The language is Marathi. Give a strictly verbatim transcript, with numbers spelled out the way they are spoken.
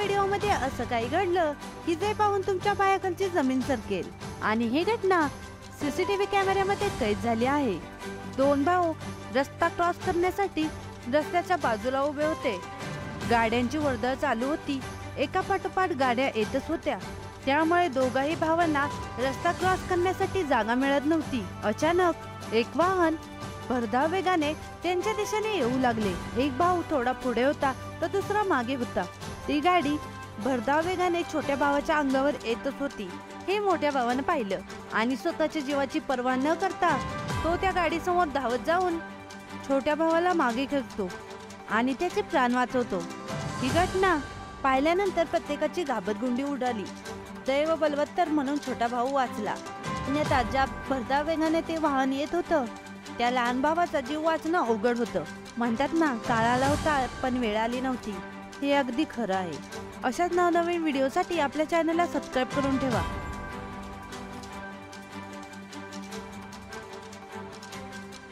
व्हिडिओमध्ये असं काही घडलं की जे पाहून तुमच्या पायाखालची जमीन सरकेल आणि ही घटना सीसीटीव्ही कॅमेऱ्यामध्ये कैद झाली आहे। दोन भाऊ रस्ता क्रॉस करण्यासाठी रस्त्याच्या बाजूला उभे होते। गाड्यांची वर्दळ चालू होती, एका पाठोपाठ गाड्या येतच होत्या, त्यामुळे दोघाही भावांना रस्ता क्रॉस करण्यासाठी जागा मिळत नव्हती। अचानक एक वाहन भरधाव वेगाने त्यांच्या दिशेने येऊ लागले। एक भाऊ थोडा पुढे होता तर दुसरा मागे होता। ती गाडी भरधाव वेगाने छोट्या भावाच्या अंगावर येतच होती। हे मोठ्या भावाने पाहिलं आणि स्वतःच्या जीवाची पर्वा न करता तो त्या गाडीसमोर धावत जाऊन छोट्या भावाला मागे खेचतो आणि त्याचे प्राण वाचवतो। ही घटना पाहिल्यानंतर प्रत्येकाची घाबरगुंडी उडाली। दैव बलवत्तर म्हणून छोटा भाऊ वाचला, अन्यथा ज्या भरधाव वेगाने ते वाहन येत होतं त्या लहान भावाचा जीव वाचणं अवघड होतं। म्हणतात ना, काळ आला होता पण वेळ आली नव्हती। हे अगदी खरं आहे। अशाच नवनवीन व्हिडिओसाठी आपल्या चॅनलला सबस्क्राईब करून ठेवा।